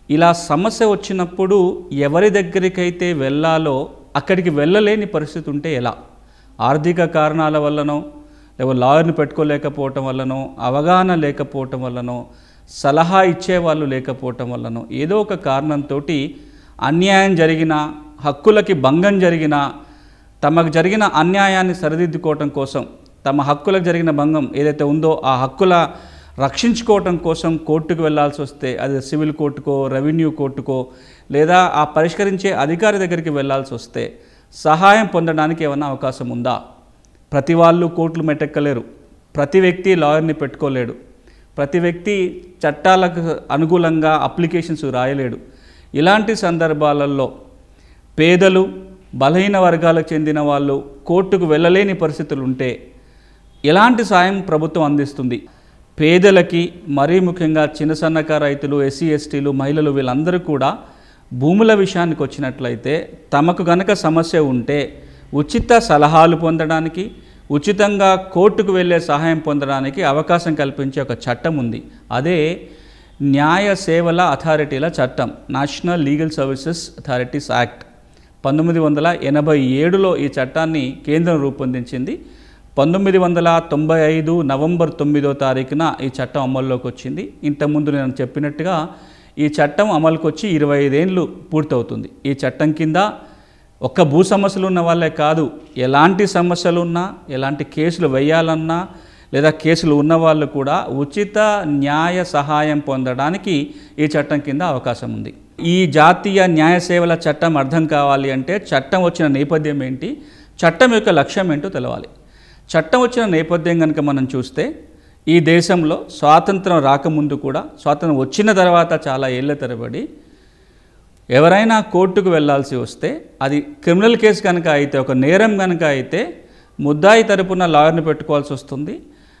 ఇలా సమస్య వచ్చినప్పుడు ఎవరి దగ్గరికైతే వెళ్ళాలో అక్కడికి వెళ్ళలేని పరిస్థితి ఉంటే ఎలా? ఆర్థిక కారణాల వల్లనో, లేదా లాయర్ని పెట్టుకోలేకపోవటం వల్లనో, అవగాహన లేకపోవటం వల్లనో, సలహా ఇచ్చేవాళ్ళు లేకపోవటం వల్లనో, ఏదో ఒక కారణంతో అన్యాయం జరిగిన, హక్కులకి భంగం జరిగిన, తమకు జరిగిన అన్యాయాన్ని సరిదిద్దుకోవటం కోసం, తమ హక్కులకు జరిగిన భంగం ఏదైతే ఉందో ఆ హక్కుల రక్షించుకోవటం కోసం కోర్టుకు వెళ్ళాల్సి వస్తే, అది సివిల్ కోర్టుకో, రెవెన్యూ కోర్టుకో, లేదా ఆ పరిష్కరించే అధికారి దగ్గరికి వెళ్ళాల్సి వస్తే సహాయం పొందడానికి ఏమైనా అవకాశం ఉందా? ప్రతి వాళ్ళు కోర్టులు మెట్టెక్కలేరు, ప్రతి వ్యక్తి లాయర్ని పెట్టుకోలేడు, ప్రతి వ్యక్తి చట్టాలకు అనుకూలంగా అప్లికేషన్స్ రాయలేడు. ఇలాంటి సందర్భాలలో పేదలు, బలహీన వర్గాలకు చెందిన వాళ్ళు కోర్టుకు వెళ్ళలేని పరిస్థితులు ఉంటే ఎలాంటి సాయం ప్రభుత్వం అందిస్తుంది? పేదలకి, మరీ ముఖ్యంగా చిన్న సన్నకారు రైతులు, ఎస్సీ ఎస్టీలు, మహిళలు వీళ్ళందరూ కూడా భూముల విషయానికి వచ్చినట్లయితే తమకు గనక సమస్య ఉంటే ఉచిత సలహాలు పొందడానికి, ఉచితంగా కోర్టుకు వెళ్ళే సహాయం పొందడానికి అవకాశం కల్పించే ఒక చట్టం ఉంది. అదే న్యాయ సేవల అథారిటీల చట్టం, national legal services authorities act. 1987లో ఈ చట్టాన్ని కేంద్రం రూపొందించింది. 1995 నవంబర్ 9వ తారీఖున ఈ చట్టం అమల్లోకి వచ్చింది. ఇంతకుముందు నేను చెప్పినట్టుగా ఈ చట్టం అమలుకు వచ్చి 25 ఏళ్ళు పూర్తవుతుంది. ఈ చట్టం కింద ఒక్క భూ సమస్యలు ఉన్న వాళ్ళే కాదు, ఎలాంటి సమస్యలు ఉన్నా, ఎలాంటి కేసులు వేయాలన్నా, లేదా కేసులు ఉన్నవాళ్ళు కూడా ఉచిత న్యాయ సహాయం పొందడానికి ఈ చట్టం కింద అవకాశం ఉంది. ఈ జాతీయ న్యాయ సేవల చట్టం అర్థం కావాలి అంటే చట్టం వచ్చిన నేపథ్యం ఏంటి, చట్టం యొక్క లక్ష్యం ఏంటో తెలవాలి. చట్టం వచ్చిన నేపథ్యం కనుక మనం చూస్తే, ఈ దేశంలో స్వాతంత్రం రాకముందు కూడా, స్వాతంత్రం వచ్చిన తర్వాత చాలా ఏళ్ల తరబడి ఎవరైనా కోర్టుకు వెళ్ళాల్సి వస్తే, అది క్రిమినల్ కేసు కనుక అయితే, ఒక నేరం కనుక అయితే ముద్దాయి తరపున లాయర్ని పెట్టుకోవాల్సి వస్తుంది.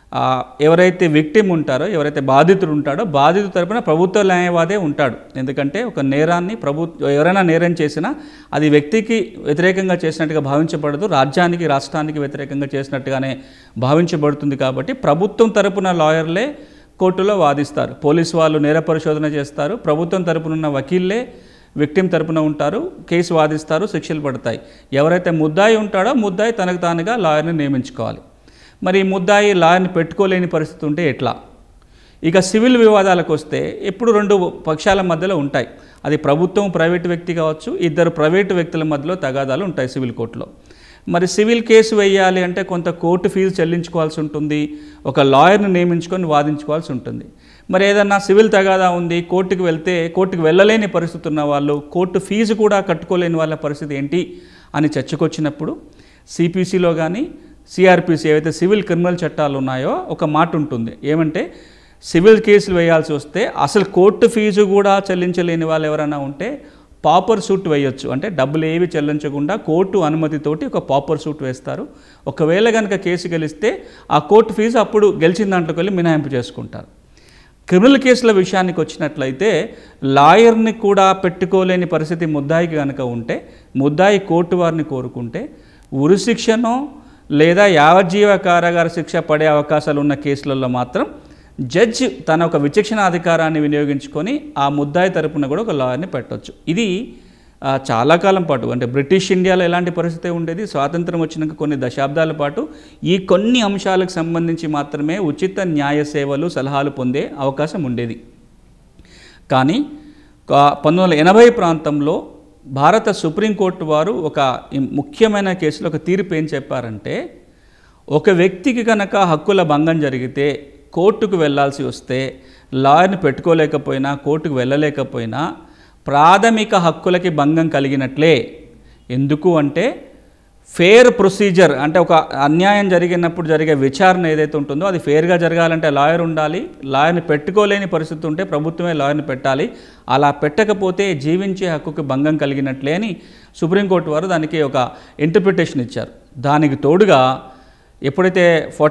ఎవరైతే విక్టిమ్ ఉంటారో, ఎవరైతే బాధితుడు ఉంటాడో, బాధితు తరపున ప్రభుత్వ న్యాయవాదే ఉంటాడు. ఎందుకంటే ఒక నేరాన్ని ఎవరైనా నేరం చేసినా అది వ్యక్తికి వ్యతిరేకంగా చేసినట్టుగా భావించబడదు, రాజ్యానికి, రాష్ట్రానికి వ్యతిరేకంగా చేసినట్టుగానే భావించబడుతుంది. కాబట్టి ప్రభుత్వం తరపున లాయర్లే కోర్టులో వాదిస్తారు. పోలీసు వాళ్ళు నేర పరిశోధన చేస్తారు, ప్రభుత్వం తరపున వకీల్లే విక్టిమ్ తరపున ఉంటారు, కేసు వాదిస్తారు, శిక్షలు పడతాయి. ఎవరైతే ముద్దాయి ఉంటాడో ముద్దాయి తనకు తానుగా లాయర్ని నియమించుకోవాలి. మరి ముద్దాయి లాయర్ని పెట్టుకోలేని పరిస్థితి ఉంటే ఎట్లా? ఇక సివిల్ వివాదాలకు వస్తే ఎప్పుడు రెండు పక్షాల మధ్యలో ఉంటాయి. అది ప్రభుత్వం, ప్రైవేటు వ్యక్తి కావచ్చు, ఇద్దరు ప్రైవేటు వ్యక్తుల మధ్యలో తగాదాలు ఉంటాయి సివిల్ కోర్టులో. మరి సివిల్ కేసు వేయాలి అంటే కొంత కోర్టు ఫీజు చెల్లించుకోవాల్సి ఉంటుంది, ఒక లాయర్ని నియమించుకొని వాదించుకోవాల్సి ఉంటుంది. మరి ఏదన్నా సివిల్ తగాదా ఉంది, కోర్టుకు వెళ్తే కోర్టుకు వెళ్ళలేని పరిస్థితి ఉన్న వాళ్ళు, కోర్టు ఫీజు కూడా కట్టుకోలేని వాళ్ళ పరిస్థితి ఏంటి అని చర్చకొచ్చినప్పుడు సిపిసిలో కానీ సిఆర్పిసి ఏవైతే సివిల్ క్రిమినల్ చట్టాలు ఉన్నాయో ఒక మాట ఉంటుంది. ఏమంటే సివిల్ కేసులు వేయాల్సి వస్తే అసలు కోర్టు ఫీజు కూడా చెల్లించలేని వాళ్ళు ఎవరైనా ఉంటే పాపర్ సూట్ వేయొచ్చు. అంటే డబ్బులు ఏవి చెల్లించకుండా కోర్టు అనుమతితోటి ఒక పాపర్ సూట్ వేస్తారు. ఒకవేళ కనుక కేసు గెలిస్తే ఆ కోర్టు ఫీజు అప్పుడు గెలిచిన దాంట్లోకి వెళ్ళి మినహాయింపు చేసుకుంటారు. క్రిమినల్ కేసుల విషయానికి వచ్చినట్లయితే లాయర్ని కూడా పెట్టుకోలేని పరిస్థితి ముద్దాయికి కనుక ఉంటే, ముద్దాయి కోర్టు వారిని కోరుకుంటే ఉరిశిక్షనో లేదా యావజ్జీవ కారాగార శిక్ష పడే అవకాశాలు ఉన్న కేసులలో మాత్రం జడ్జి తన ఒక విచక్షణ అధికారాన్ని వినియోగించుకొని ఆ ముద్దాయి తరపున కూడా ఒక లాయర్ని పెట్టవచ్చు. ఇది చాలా కాలం పాటు, అంటే బ్రిటిష్ ఇండియాలో ఎలాంటి పరిస్థితి ఉండేది, స్వాతంత్రం వచ్చినాక కొన్ని దశాబ్దాల పాటు ఈ కొన్ని అంశాలకు సంబంధించి మాత్రమే ఉచిత న్యాయ సేవలు, సలహాలు పొందే అవకాశం ఉండేది. కానీ 1980 ప్రాంతంలో భారత సుప్రీంకోర్టు వారు ఒక ముఖ్యమైన కేసులో ఒక తీర్పు ఏం చెప్పారంటే, ఒక వ్యక్తికి కనుక హక్కుల భంగం జరిగితే కోర్టుకు వెళ్ళాల్సి వస్తే, లాయర్ని పెట్టుకోలేకపోయినా, కోర్టుకు వెళ్ళలేకపోయినా ప్రాథమిక హక్కులకి భంగం కలిగినట్లే. ఎందుకు అంటే ఫేర్ ప్రొసీజర్, అంటే ఒక అన్యాయం జరిగినప్పుడు జరిగే విచారణ ఏదైతే ఉంటుందో అది ఫేర్గా జరగాలంటే లాయర్ ఉండాలి. లాయర్ని పెట్టుకోలేని పరిస్థితి ఉంటే ప్రభుత్వమే లాయర్ని పెట్టాలి. అలా పెట్టకపోతే జీవించే హక్కుకి భంగం కలిగినట్లే అని సుప్రీంకోర్టు వారు దానికి ఒక ఇంటర్ప్రిటేషన్ ఇచ్చారు. దానికి తోడుగా ఎప్పుడైతే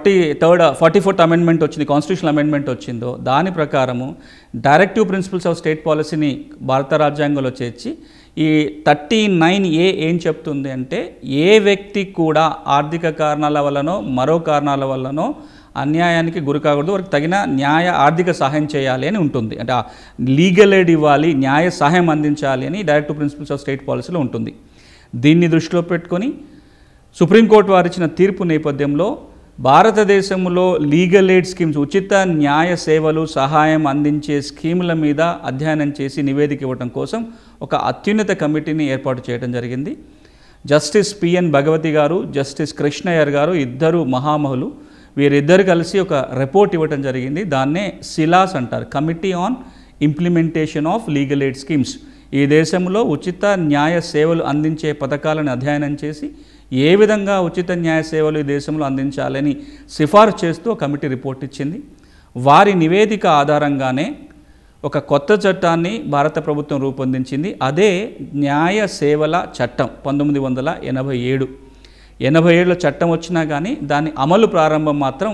44th అమెండ్మెంట్ వచ్చింది, కాన్స్టిట్యూషనల్ అమెండ్మెంట్ వచ్చిందో దాని ప్రకారము డైరెక్టివ్ ప్రిన్సిపల్స్ ఆఫ్ స్టేట్ పాలసీని భారత రాజ్యాంగంలో చేర్చి ఈ 39A ఏం చెప్తుంది అంటే, ఏ వ్యక్తి కూడా ఆర్థిక కారణాల వల్లనో మరో కారణాల వల్లనో అన్యాయానికి గురి కాకూడదు, వారికి తగిన న్యాయ ఆర్థిక సహాయం చేయాలి అని ఉంటుంది. అంటే లీగల్ ఎయిడ్ ఇవ్వాలి, న్యాయ సహాయం అందించాలి అని డైరెక్టివ్ ప్రిన్సిపల్స్ ఆఫ్ స్టేట్ పాలసీలో ఉంటుంది. దీన్ని దృష్టిలో పెట్టుకొని సుప్రీంకోర్టు వారు ఇచ్చిన తీర్పు నేపథ్యంలో భారతదేశంలో లీగల్ ఎయిడ్ స్కీమ్స్, ఉచిత న్యాయ సేవలు సహాయం అందించే స్కీముల మీద అధ్యయనం చేసి నివేదిక ఇవ్వడం కోసం ఒక అత్యున్నత కమిటీని ఏర్పాటు చేయడం జరిగింది. జస్టిస్ పిఎన్ భగవతి గారు, జస్టిస్ కృష్ణయ్యర్ గారు ఇద్దరు మహామహులు, వీరిద్దరు కలిసి ఒక రిపోర్ట్ ఇవ్వడం జరిగింది. దాన్నే సిలాస్ అంటారు, committee on implementation of legal aid schemes. ఈ దేశంలో ఉచిత న్యాయ సేవలు అందించే పథకాలను అధ్యయనం చేసి ఏ విధంగా ఉచిత న్యాయ సేవలు ఈ దేశంలో అందించాలని సిఫార్సు చేస్తూ కమిటీ రిపోర్ట్ ఇచ్చింది. వారి నివేదిక ఆధారంగానే ఒక కొత్త చట్టాన్ని భారత ప్రభుత్వం రూపొందించింది. అదే న్యాయ సేవల చట్టం 1987. 87లో చట్టం వచ్చినా కానీ దాని అమలు ప్రారంభం మాత్రం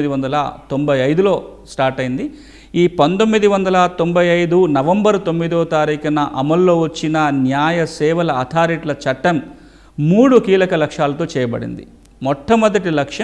1995లో స్టార్ట్ అయింది. ఈ 1995 నవంబర్ 9వ తారీఖున అమల్లో వచ్చిన న్యాయ సేవల అథారిటీల చట్టం 3 కీలక లక్ష్యాలతో చేయబడింది. మొట్టమొదటి లక్ష్యం,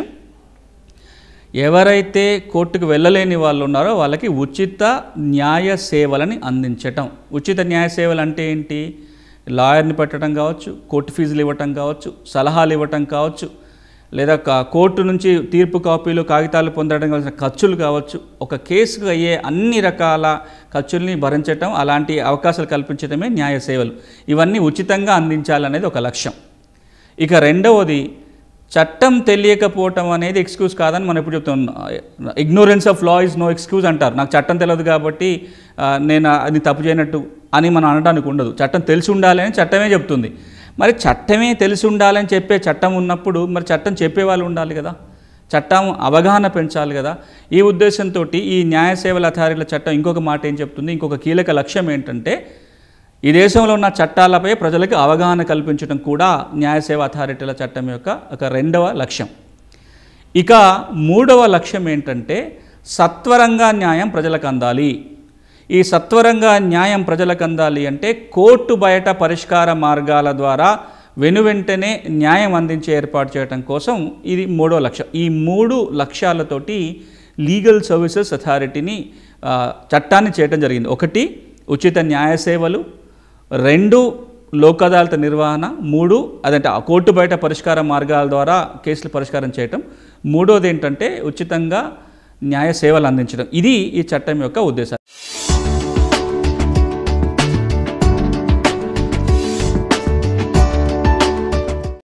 ఎవరైతే కోర్టుకు వెళ్ళలేని వాళ్ళు ఉన్నారో వాళ్ళకి ఉచిత న్యాయ సేవలని అందించటం. ఉచిత న్యాయ సేవలు అంటే ఏంటి? లాయర్ని పెట్టడం కావచ్చు, కోర్టు ఫీజులు ఇవ్వటం కావచ్చు, సలహాలు ఇవ్వటం కావచ్చు, లేదా కోర్టు నుంచి తీర్పు కాపీలు కాగితాలు పొందడం కావాల్సిన ఖర్చులు కావచ్చు, ఒక కేసుకు అయ్యే అన్ని రకాల ఖర్చుల్ని భరించటం, అలాంటి అవకాశాలు కల్పించడమే న్యాయ సేవలు. ఇవన్నీ ఉచితంగా అందించాలనేది ఒక లక్ష్యం. ఇక రెండవది, చట్టం తెలియకపోవటం అనేది ఎక్స్క్యూజ్ కాదని మనం ఎప్పుడు చెప్తున్నాం. Ignorance of law is no excuse అంటారు. నాకు చట్టం తెలియదు కాబట్టి నేను అది తప్పు చేయనట్టు అని మనం అనడానికి ఉండదు. చట్టం తెలిసి ఉండాలి అని చట్టమే చెప్తుంది. మరి చట్టమే తెలిసి ఉండాలని చెప్పే చట్టం ఉన్నప్పుడు మరి చట్టం చెప్పేవాళ్ళు ఉండాలి కదా, చట్టం అవగాహన పెంచాలి కదా. ఈ ఉద్దేశంతో ఈ న్యాయ సేవల అథారిటీల చట్టం ఇంకొక మాట ఏం చెప్తుంది, ఇంకొక కీలక లక్ష్యం ఏంటంటే ఈ దేశంలో ఉన్న చట్టాలపై ప్రజలకు అవగాహన కల్పించడం కూడా న్యాయ సేవ అథారిటీల చట్టం యొక్క ఒక రెండవ లక్ష్యం. ఇక మూడవ లక్ష్యం ఏంటంటే సత్వరంగా న్యాయం ప్రజలకు అందాలి. ఈ సత్వరంగా న్యాయం ప్రజలకు అందాలి అంటే కోర్టు బయట పరిష్కార మార్గాల ద్వారా వెనువెంటనే న్యాయం అందించే ఏర్పాటు చేయడం కోసం ఇది మూడో లక్ష్యం. ఈ 3 లక్ష్యాలతోటి లీగల్ సర్వీసెస్ అథారిటీని చట్టాన్ని చేయడం జరిగింది. 1 ఉచిత న్యాయ సేవలు, 2 లోక్ అదాలత్ నిర్వహణ, 3 అదంటే కోర్టు బయట పరిష్కార మార్గాల ద్వారా కేసులు పరిష్కారం చేయటం, 3వది ఏంటంటే ఉచితంగా న్యాయ సేవలు అందించడం. ఇది ఈ చట్టం యొక్క ఉద్దేశం.